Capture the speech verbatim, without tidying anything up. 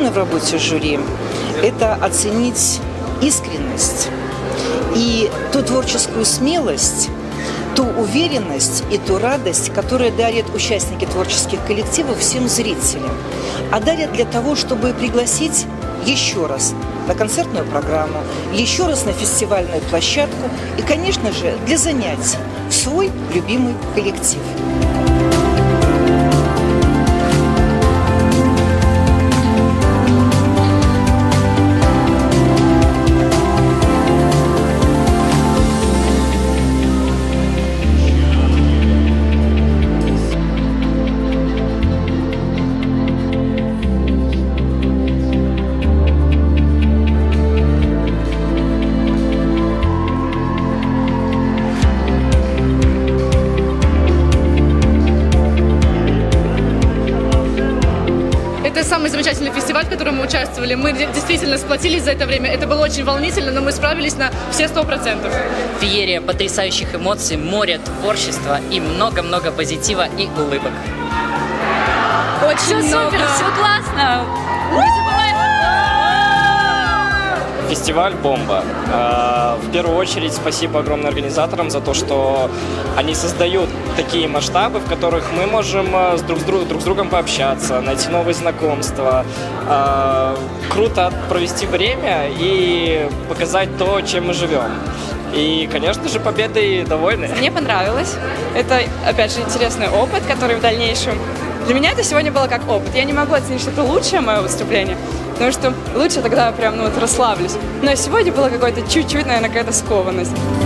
в работе жюри – это оценить искренность и ту творческую смелость, ту уверенность и ту радость, которую дарят участники творческих коллективов всем зрителям. А дарят для того, чтобы пригласить еще раз на концертную программу, еще раз на фестивальную площадку и, конечно же, для занятий в свой любимый коллектив. Это самый замечательный фестиваль, в котором мы участвовали. Мы действительно сплотились за это время. Это было очень волнительно, но мы справились на все сто процентов. Феерия потрясающих эмоций, море творчества и много-много позитива и улыбок. Очень все много. Супер, все классно. Не забываем. Фестиваль бомба. В первую очередь спасибо огромное организаторам за то, что они создают такие масштабы, в которых мы можем с друг с, друг, друг с другом пообщаться, найти новые знакомства. Круто провести время и показать то, чем мы живем. И, конечно же, победой довольны. Мне понравилось. Это, опять же, интересный опыт, который в дальнейшем... Для меня это сегодня было как опыт. Я не могу оценить, что это лучшее мое выступление, потому что лучше тогда прям ну, вот расслаблюсь. Но сегодня была какая-то чуть-чуть, наверное, какая-то скованность.